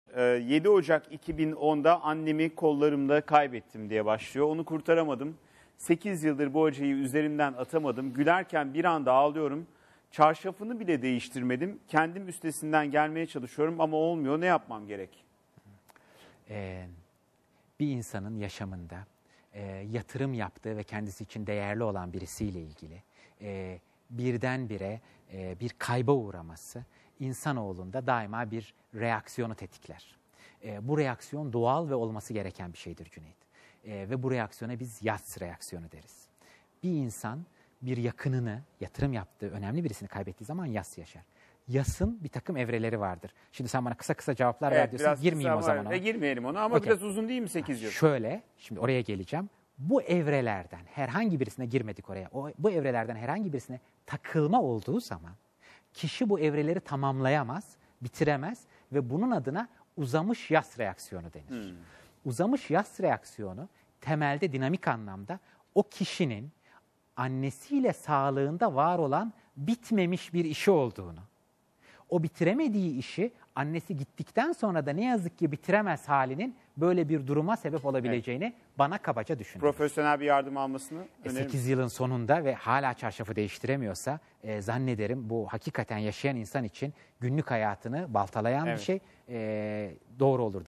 7 Ocak 2010'da annemi kollarımda kaybettim diye başlıyor. Onu kurtaramadım. 8 yıldır bu acıyı üzerimden atamadım. Gülerken bir anda ağlıyorum. Çarşafını bile değiştirmedim. Kendim üstesinden gelmeye çalışıyorum ama olmuyor. Ne yapmam gerek? Bir insanın yaşamında yatırım yaptığı ve kendisi için değerli olan birisiyle ilgili birdenbire bir kayba uğraması insanoğlunda daima bir reaksiyonu tetikler. Bu reaksiyon doğal ve olması gereken bir şeydir Cüneyt. Ve bu reaksiyona biz yas reaksiyonu deriz. Bir insan bir yakınını, yatırım yaptığı önemli birisini kaybettiği zaman yas yaşar. Yasın bir takım evreleri vardır. Şimdi sen bana kısa kısa cevaplar ver diyorsun. Girmeyeyim o zaman ona. Girmeyelim ona ama Okay. biraz uzun değil mi 8 yıl? Şöyle, şimdi oraya geleceğim. Bu evrelerden herhangi birisine girmedik oraya. Bu evrelerden herhangi birisine takılma olduğu zaman kişi bu evreleri tamamlayamaz, bitiremez ve bunun adına uzamış yas reaksiyonu denir. Uzamış yas reaksiyonu temelde dinamik anlamda o kişinin annesiyle sağlığında var olan bitmemiş bir işi olduğunu, o bitiremediği işi annesi gittikten sonra da ne yazık ki bitiremez halinin böyle bir duruma sebep olabileceğini bana kabaca düşünüyorum. Profesyonel bir yardım almasını öneririm. 8 yılın sonunda ve hala çarşafı değiştiremiyorsa zannederim bu hakikaten yaşayan insan için günlük hayatını baltalayan bir şey, doğru olur.